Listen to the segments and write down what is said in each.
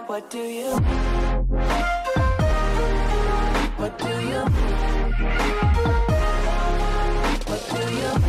What do you? What do you? What do you?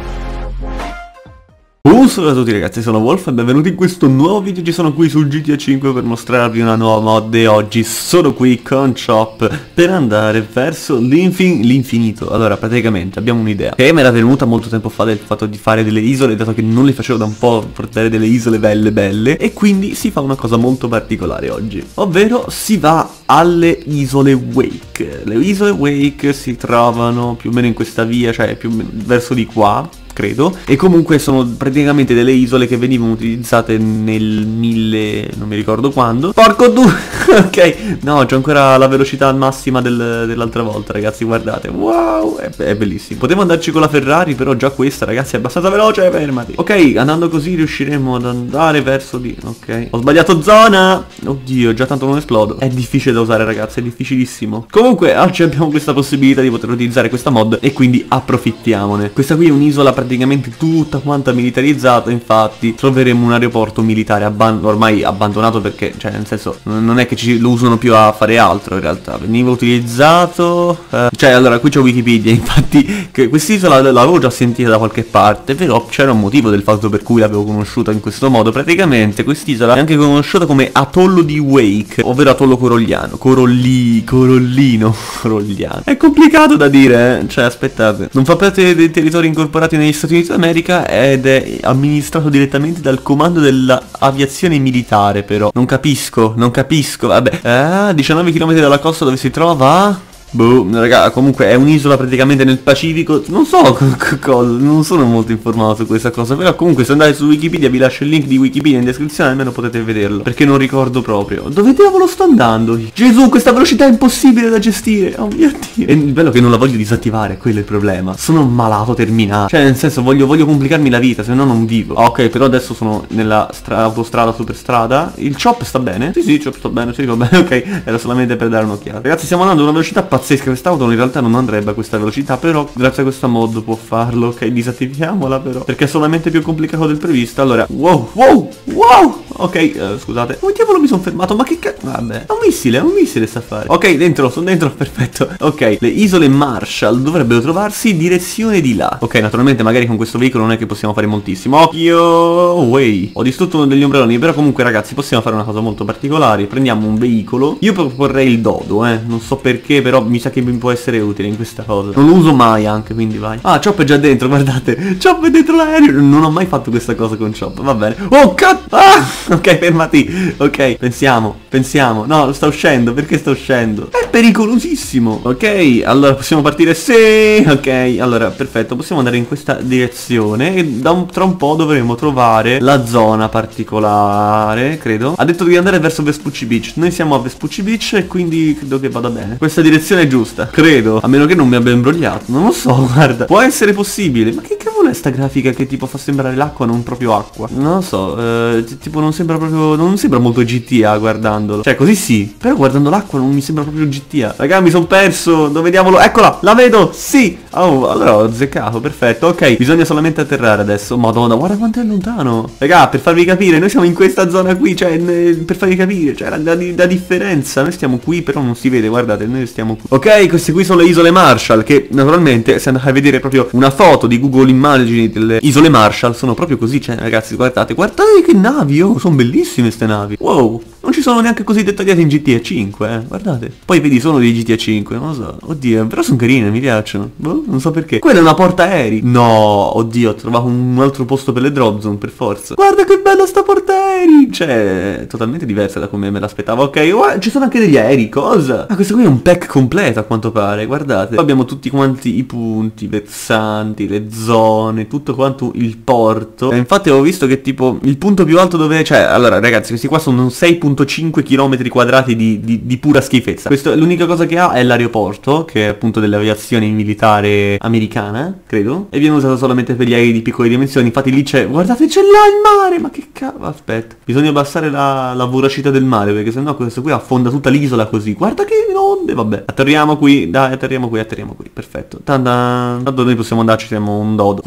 Ciao a tutti ragazzi, sono Wolf e benvenuti in questo nuovo video. Ci sono qui su GTA 5 per mostrarvi una nuova mod e oggi sono qui con Chop per andare verso l'infinito. Allora praticamente abbiamo un'idea che mi era venuta molto tempo fa, del fatto di fare delle isole, dato che non le facevo da un po', portare delle isole belle, e quindi si fa una cosa molto particolare oggi, ovvero si va alle isole Wake. Le isole Wake si trovano più o meno in questa via, cioè più o meno verso di qua, credo, e comunque sono praticamente delle isole che venivano utilizzate nel 1000, non mi ricordo quando. Porco du... ok, no, c'ho ancora la velocità massima dell'altra volta, ragazzi, guardate, wow, è bellissimo. Potevo andarci con la Ferrari, però già questa, ragazzi, è abbastanza veloce, fermati. Ok, andando così riusciremo ad andare verso di... ok, ho sbagliato zona. Oddio, già tanto non esplodo. È difficile da usare, ragazzi, è difficilissimo. Comunque, oggi abbiamo questa possibilità di poter utilizzare questa mod e quindi approfittiamone. Questa qui è un'isola praticamente tutta quanta militarizzata, infatti troveremo un aeroporto militare ormai abbandonato, perché, cioè, nel senso, non è che lo usano più a fare altro, in realtà veniva utilizzato, cioè, allora, qui c'è Wikipedia, infatti, che quest'isola l'avevo già sentita da qualche parte, però c'era un motivo del fatto per cui l'avevo conosciuta in questo modo. Praticamente quest'isola è anche conosciuta come atollo di Wake, ovvero atollo corolliano, corollino, è complicato da dire, cioè, aspettate, non fa parte dei territori incorporati negli Stati Uniti d'America ed è amministrato direttamente dal comando dell'aviazione militare, però non capisco, vabbè. 19 km dalla costa dove si trova... boh, raga, comunque è un'isola praticamente nel Pacifico. Non so cosa, non sono molto informato su questa cosa, però comunque se andate su Wikipedia vi lascio il link di Wikipedia in descrizione, almeno potete vederlo, perché non ricordo proprio. Dove diavolo sto andando? Gesù, questa velocità è impossibile da gestire, oh mio Dio. E il bello è che non la voglio disattivare, quello è il problema. Sono un malato terminale, cioè nel senso voglio complicarmi la vita, se no non vivo. Ok, però adesso sono nella autostrada, superstrada. Il Chop sta bene? Sì, il Chop sta bene, sì, va bene, ok. Era solamente per dare un'occhiata. Ragazzi, stiamo andando a una velocità pazzesca. Quest'auto in realtà non andrebbe a questa velocità, però grazie a questa mod può farlo. Ok, disattiviamola però, perché è solamente più complicato del previsto. Allora, wow. Ok, scusate. Come diavolo mi sono fermato? Ma che cazzo? Vabbè, è un missile sta a fare. Ok, sono dentro, perfetto. Ok, le isole Marshall dovrebbero trovarsi direzione di là. Ok, naturalmente magari con questo veicolo non è che possiamo fare moltissimo. Occhio, way. Ho distrutto uno degli ombrelloni, però comunque ragazzi possiamo fare una cosa molto particolare. Prendiamo un veicolo. Io proporrei il dodo, non so perché, però mi sa che mi può essere utile in questa cosa. Non lo uso mai anche, quindi vai. Ah, Chop è già dentro, guardate. Chop è dentro l'aereo. Non ho mai fatto questa cosa con Chop, va bene. Oh, cazzo. Ah, ok, fermati. Ok, pensiamo. No, sta uscendo, perché sta uscendo? È pericolosissimo. Ok, allora possiamo partire. Sì. Ok, allora, perfetto, possiamo andare in questa direzione e tra un po' dovremo trovare la zona particolare, credo. Ha detto di andare verso Vespucci Beach. Noi siamo a Vespucci Beach e quindi credo che vada bene. Questa direzione è giusta, credo, a meno che non mi abbia imbrogliato. Non lo so, guarda, può essere possibile. Ma che cavolo è sta grafica che tipo fa sembrare l'acqua non proprio acqua? Non lo so, tipo non sembra molto GTA guardandolo. Cioè così sì, però guardando l'acqua non mi sembra proprio GTA. Raga, mi sono perso, dove diavolo? Eccola, la vedo, sì. Oh, allora ho azzeccato, perfetto. Ok, bisogna solamente atterrare adesso. Madonna, guarda quanto è lontano. Raga, per farvi capire, noi siamo in questa zona qui, cioè per farvi capire, cioè la differenza. Noi stiamo qui, però non si vede, guardate, noi stiamo qui. Ok, queste qui sono le isole Marshall, che naturalmente se andate a vedere proprio una foto di Google Immagini delle isole Marshall sono proprio così, cioè ragazzi, guardate che navi, oh, sono bellissime ste navi. Wow, non ci sono neanche così dettagliate in GTA 5, guardate. Poi vedi, sono di GTA 5, non lo so. Oddio, però sono carine, mi piacciono. Boh, non so perché. Quella è una portaerei. No, oddio, ho trovato un altro posto per le drop zone, per forza. Guarda che bella sta portaerei. Cioè, è totalmente diversa da come me l'aspettavo. Ok, ci sono anche degli aerei, cosa? Ah, questo qui è un pack completo a quanto pare, guardate. Poi abbiamo tutti quanti i punti, i versanti, le zone, tutto quanto il porto. Infatti avevo visto che tipo il punto più alto dove... cioè, allora ragazzi, questi qua sono 6.5 km quadrati di pura schifezza. L'unica cosa che ha è l'aeroporto, che è appunto dell'aviazione militare americana, credo, e viene usato solamente per gli aerei di piccole dimensioni. Infatti lì c'è, guardate, c'è là il mare. Ma che cavolo, aspetta, bisogna abbassare la voracità del mare, perché sennò questo qui affonda tutta l'isola così. Guarda che onde, vabbè. Atterriamo qui, dai, atterriamo qui, perfetto. Tanto noi possiamo andarci, siamo un dodo. Guarda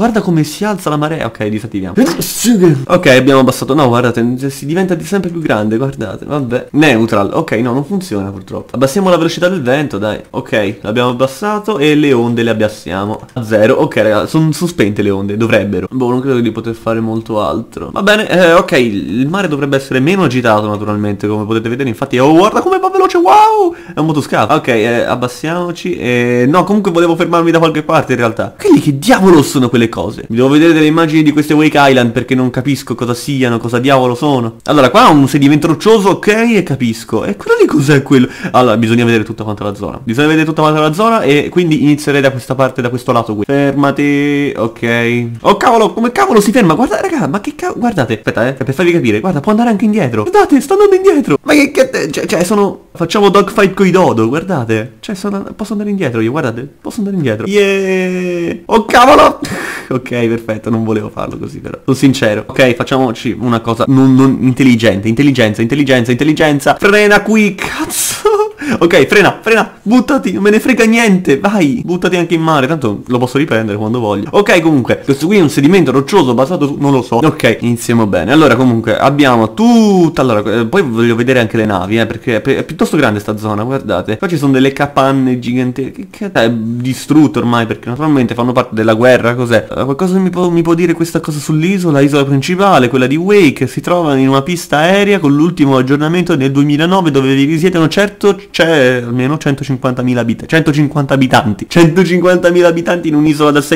guarda come si alza la marea. Ok, disattiviamo. Ok, abbiamo abbassato. No, guardate, si diventa sempre più grande, guardate. Vabbè. Neutral. Ok, no, non funziona purtroppo. Abbassiamo la velocità del vento, dai. Ok, l'abbiamo abbassato e le onde le abbassiamo a 0. Ok, raga, sono spente le onde, dovrebbero. Boh, non credo di poter fare molto altro. Va bene, ok, il mare dovrebbe essere meno agitato naturalmente, come potete vedere. Infatti, oh, guarda come va veloce, wow! È un motoscafo. Ok, abbassiamoci. No, comunque volevo fermarmi da qualche parte in realtà. Che diavolo sono quelle cose? Mi devo vedere delle immagini di queste Wake Island perché non capisco cosa siano, cosa diavolo sono. Allora, qua ho un sedimento roccioso, ok, e capisco. E quello lì cos'è quello? Allora, bisogna vedere tutta quanta la zona. Bisogna vedere tutta quanta la zona e quindi inizierei da questa parte, da questo lato qui. Fermati, ok. Oh cavolo, come cavolo si ferma? Guarda, raga, ma che cavolo? Guardate, aspetta, per farvi capire. Guarda, può andare anche indietro. Guardate, sta andando indietro. Ma cioè, sono... Facciamo dogfight coi dodo, guardate. Cioè, posso andare indietro io, guardate. Posso andare indietro. Yeah! Oh cavolo! Ok, perfetto, non volevo farlo così però. Sono sincero. Ok, facciamoci una cosa non intelligente. Intelligenza. Frena qui, cazzo! Ok, frena, buttati, non me ne frega niente, vai, buttati anche in mare, tanto lo posso riprendere quando voglio. Ok, comunque, questo qui è un sedimento roccioso basato su... non lo so. Ok, iniziamo bene. Allora, comunque, abbiamo tutto... Allora, poi voglio vedere anche le navi, perché è piuttosto grande sta zona, guardate. Qua ci sono delle capanne gigantesche, che è distrutto ormai, perché naturalmente fanno parte della guerra, cos'è? Qualcosa mi può dire questa cosa sull'isola? Isola principale, quella di Wake, si trova in una pista aerea con l'ultimo aggiornamento nel 2009 dove vi risiedono c'è almeno 150.000 abitanti. 150 abitanti. 150.000 abitanti in un'isola da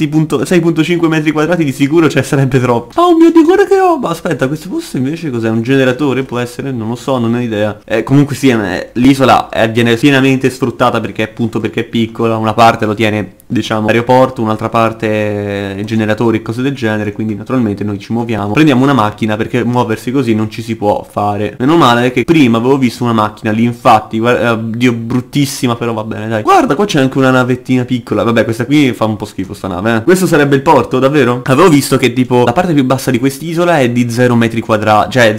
6.5 metri quadrati di sicuro, cioè sarebbe troppo. Oh mio Dio, guarda che roba. Aspetta, questo posto invece cos'è? Un generatore? Può essere? Non lo so, non ho idea. Comunque sì, l'isola viene pienamente sfruttata perché appunto perché è piccola. Una parte lo tiene, diciamo, aeroporto, un'altra parte generatori e cose del genere, quindi naturalmente noi ci muoviamo. Prendiamo una macchina perché muoversi così non ci si può fare. Meno male che prima avevo visto una macchina lì, infatti, Dio, bruttissima, però va bene, dai. Guarda, qua c'è anche una navettina piccola. Vabbè, questa qui fa un po' schifo sta nave, Questo sarebbe il porto, davvero? Avevo visto che tipo la parte più bassa di quest'isola è di 0 metri quadrati, cioè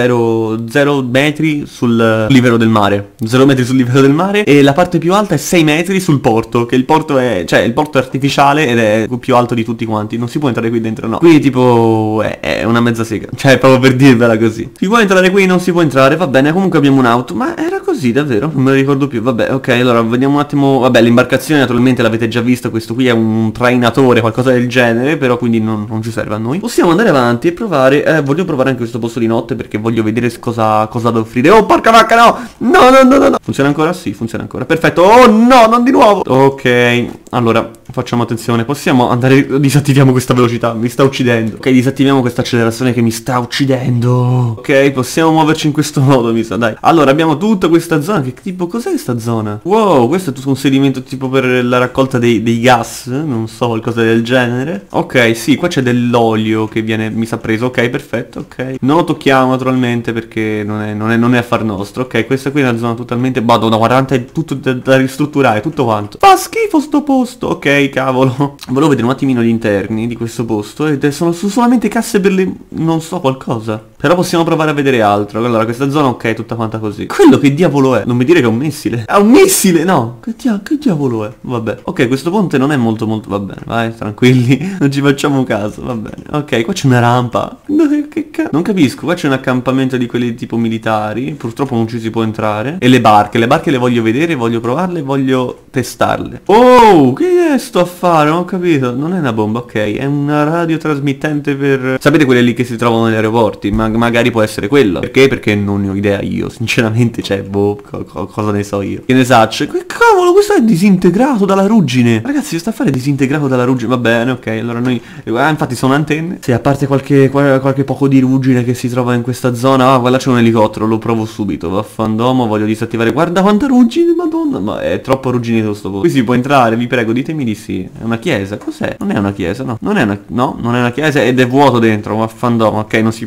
0 metri sul livello del mare. 0 metri sul livello del mare. E la parte più alta è 6 metri sul porto, che il porto è, cioè il porto è artificiale ed è più alto di tutti quanti. Non si può entrare qui dentro, no. Quindi tipo è una mezza sega, cioè proprio per dirvela così. Si può entrare qui, non si può entrare, va bene. Comunque abbiamo un'auto, ma era così davvero? Non me lo ricordo più. Vabbè, ok, allora vediamo un attimo. Vabbè, l'imbarcazione naturalmente l'avete già vista. Questo qui è un trainatore, qualcosa del genere, però quindi non ci serve a noi. Possiamo andare avanti e provare. Voglio provare anche questo posto di notte perché voglio vedere cosa da offrire. Oh porca vacca, no. No. Funziona ancora? Sì, funziona ancora. Perfetto. Oh no, non di nuovo. Ok, allora facciamo attenzione. Possiamo andare. Disattiviamo questa velocità, mi sta uccidendo. Ok, disattiviamo questa accelerazione che mi sta uccidendo. Ok, possiamo muoverci in questo modo, mi sa, dai. Allora abbiamo tutta questa zona. Che tipo, cos'è questa zona? Wow, questo è tutto un sedimento tipo per la raccolta dei gas. Non so, qualcosa del genere. Ok, sì, qua c'è dell'olio che viene, mi sa, preso. Ok, perfetto, ok. Non lo tocchiamo naturalmente perché non è affar nostro. Ok, questa qui è una zona totalmente... Madonna, guardate, è tutto da ristrutturare, tutto quanto. Fa schifo sto posto. Ok, cavolo. Volevo vedere un attimino gli interni di questo posto ed sono solamente casse per le... non so, qualcosa. Però possiamo provare a vedere altro. Allora, questa zona, ok, è tutta quanta così. Quello che diavolo è? Non mi dire che è un missile. È un missile, no. Che diavolo è? Vabbè. Ok, questo ponte non è molto... Va bene, vai, tranquilli. Non ci facciamo caso, va bene. Ok, qua c'è una rampa. Non capisco. Qua c'è un accampamento di quelli tipo militari. Purtroppo non ci si può entrare. E le barche le voglio vedere, voglio provarle, voglio testarle. Oh, che è sto a fare? Non ho capito. Non è una bomba, ok. È una radiotrasmittente per... Sapete quelle lì che si trovano negli aeroporti? Magari può essere quello. Perché? Perché non ne ho idea io. Sinceramente, cioè, boh, cosa ne so io. Che ne saccio? Che cavolo, questo è disintegrato dalla ruggine. Ragazzi, questo affare è disintegrato dalla ruggine. Va bene, ok. Allora noi... infatti sono antenne. Sì, a parte qualche poco di ruggine che si trova in questa zona. Ah, guarda, c'è un elicottero, lo provo subito. Vaffandomo, voglio disattivare. Guarda quanta ruggine, madonna. Ma è troppo rugginoso sto posto. Qui si può entrare, vi prego, ditemi di sì. È una chiesa? Cos'è? Non è una chiesa, no. Non è una chiesa ed è vuoto dentro. Vaffandomo, ok, non si può entrare qui.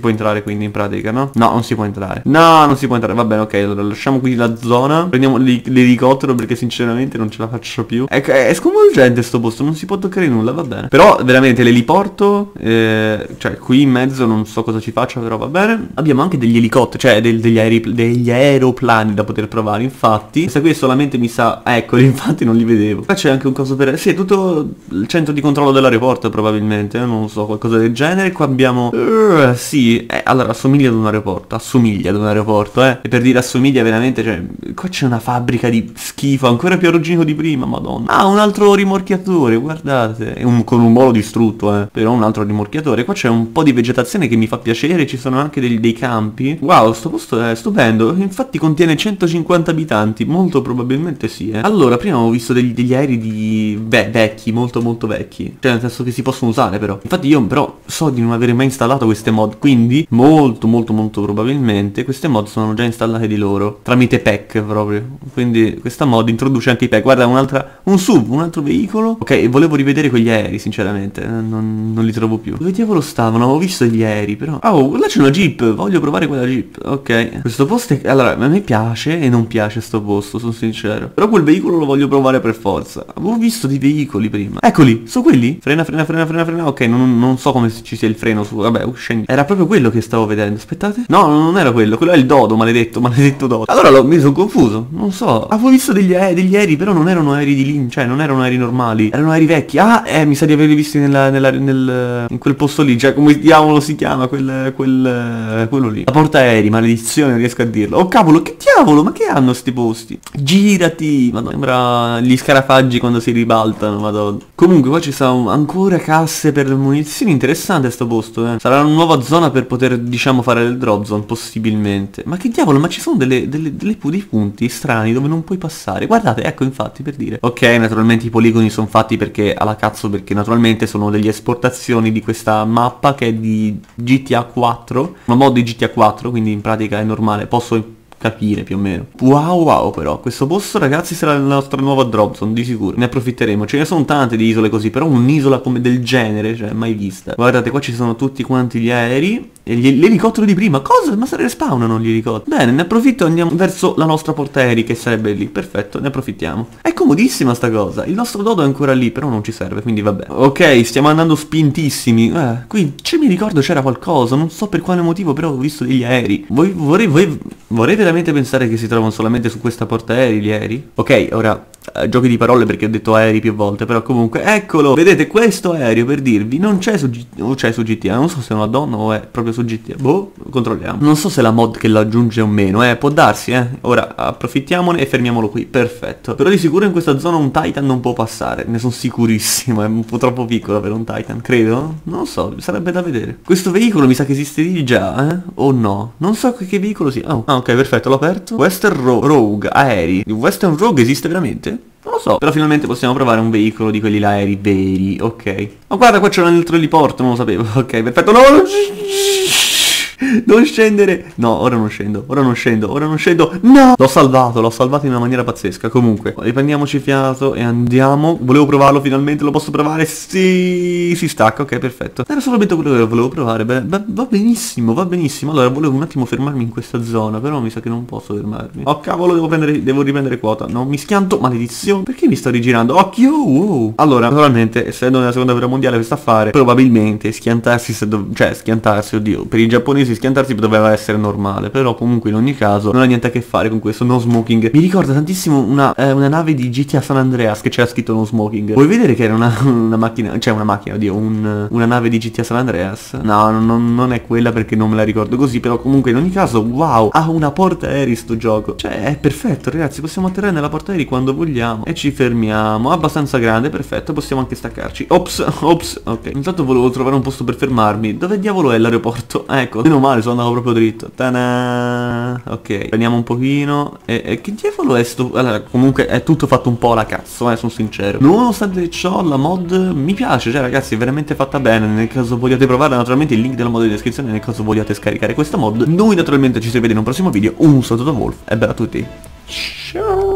quindi in pratica, no? No, non si può entrare. No, non si può entrare. Va bene, ok, allora lasciamo qui la zona. Prendiamo l'elicottero perché sinceramente non ce la faccio più. È sconvolgente sto posto, non si può toccare nulla, va bene. Però veramente l'eliporto, cioè qui in mezzo non so cosa ci faccia, però va bene. Abbiamo anche degli elicotteri, cioè degli aeroplani da poter provare, infatti. Questa qui è solamente mi sa, eccoli, infatti non li vedevo. Qua c'è anche un coso per... Sì, è tutto il centro di controllo dell'aeroporto probabilmente, non so, qualcosa del genere. Qua abbiamo... sì, allora assomiglia ad un aeroporto, E per dire assomiglia veramente, cioè, qua c'è una fabbrica di schifo, ancora più arrugginito di prima, madonna. Ah, un altro rimorchiatore, guardate. Con un molo distrutto, però un altro rimorchiatore. Qua c'è un po' di vegetazione che mi fa piacere, ci sono anche dei campi. Wow, sto posto è stupendo, infatti contiene 150 abitanti, molto probabilmente sì, Allora, prima avevo visto degli aerei vecchi, molto molto vecchi, cioè nel senso che si possono usare però. Infatti io però so di non avere mai installato queste mod, quindi molto molto molto probabilmente queste mod sono già installate di loro, tramite pack proprio. Quindi questa mod introduce anche i pack. Guarda, un altro veicolo. Ok, volevo rivedere quegli aerei sinceramente, non li trovo più. Dove diavolo stavano? Avevo visto gli aerei però. Oh, là c'è una jeep, voglio provare quella jeep. Ok, questo posto è... Allora, a me piace e non piace sto posto, sono sincero. Però quel veicolo lo voglio provare per forza. Avevo visto dei veicoli prima. Eccoli, sono quelli? Frena. Ok, non so come ci sia il freno su... Vabbè, scendi. Era proprio quello che stavo vedendo. Aspettate. No, non era quello è il dodo, maledetto dodo. Allora mi sono confuso, non so. Avevo visto degli aerei, però non erano aerei di lì, cioè non erano aerei normali, erano aerei vecchi. Ah, mi sa di averli visti in quel posto lì, cioè come diavolo si chiama quello lì. La portaerei, maledizione, non riesco a dirlo. Oh cavolo, che diavolo, ma che hanno sti posti? Girati, madonna, sembra gli scarafaggi quando si ribaltano, madonna. Comunque qua ci sono ancora casse per le munizioni, interessante sto posto, Sarà una nuova zona per poter, diciamo, fare il drop zone, possibilmente. Ma che diavolo, ma ci sono dei punti strani dove non puoi passare. Guardate, ecco, infatti, per dire. Ok, naturalmente i poligoni sono fatti perché alla cazzo, perché naturalmente sono delle esportazioni di questa mappa che è di GTA 4, una mod di GTA 4, quindi in pratica è normale, posso capire più o meno. Wow, però questo posto, ragazzi, sarà la nostra nuova drop zone, di sicuro. Ne approfitteremo. Ce ne sono tante di isole così, però un'isola come del genere, cioè mai vista. Guardate, qua ci sono tutti quanti gli aerei e l'elicottero di prima. Cosa? Ma se ne respawnano gli elicotteri. Bene, ne approfitto e andiamo verso la nostra portaerei che sarebbe lì. Perfetto, ne approfittiamo. È comodissima sta cosa. Il nostro dodo è ancora lì, però non ci serve, quindi vabbè. Ok, stiamo andando spintissimi. Qui mi ricordo c'era qualcosa, non so per quale motivo, però ho visto degli aerei. Vorrei veramente pensare che si trovano solamente su questa portaerei gli aerei? Ok, ora giochi di parole perché ho detto aerei più volte, però comunque eccolo, vedete questo aereo, per dirvi, non c'è su GTA, non so se è una donna o è proprio su GTA, boh, controlliamo. Non so se la mod che lo aggiunge o meno, può darsi, ora approfittiamone e fermiamolo qui, perfetto. Però di sicuro in questa zona un Titan non può passare, ne sono sicurissimo, è un po' troppo piccolo per un Titan, credo, non lo so, sarebbe da vedere. Questo veicolo mi sa che esiste lì già, o no? Non so che veicolo sia. Ok, perfetto, l'ho aperto. Western Rogue, aerei. Il Western Rogue esiste veramente? Non lo so, però finalmente possiamo provare un veicolo di quelli là aerei veri, ok. Ma guarda, qua c'è un altro eliporto, non lo sapevo, ok, perfetto, no! Non scendere. No, ora non scendo, no! L'ho salvato in una maniera pazzesca. Comunque, riprendiamoci fiato e andiamo. Volevo provarlo finalmente, lo posso provare? Sì, si stacca, ok, perfetto. Era solamente quello che volevo provare. Va benissimo. Allora, volevo un attimo fermarmi in questa zona, però mi sa che non posso fermarmi. Oh cavolo, devo riprendere quota. No, mi schianto, maledizione. Perché mi sto rigirando? Occhio, wow. Allora, naturalmente, essendo nella seconda guerra mondiale questo affare, probabilmente schiantarsi, oddio, per i giapponesi schiantarsi doveva essere normale, però comunque in ogni caso non ha niente a che fare con questo no smoking. Mi ricorda tantissimo una nave di GTA San Andreas che c'era scritto no smoking. Vuoi vedere che era una macchina, cioè oddio, una nave di GTA San Andreas? No, non è quella perché non me la ricordo così, però comunque in ogni caso, wow, ha una portaerei sto gioco. Cioè è perfetto, ragazzi, possiamo atterrare nella portaerei quando vogliamo e ci fermiamo, abbastanza grande, perfetto, possiamo anche staccarci. Ops, ok. Intanto volevo trovare un posto per fermarmi. Dove diavolo è l'aeroporto? Ecco, meno male, sono andato proprio dritto. Ta-da! Ok, prendiamo un pochino. E che diavolo è sto... Allora, comunque è tutto fatto un po' alla cazzo, sono sincero. Nonostante ciò, la mod mi piace, cioè ragazzi, è veramente fatta bene. Nel caso vogliate provare, naturalmente il link della mod in descrizione, nel caso vogliate scaricare questa mod. Noi naturalmente ci si vede in un prossimo video. Un saluto da Wolf e bella a tutti. Ciao!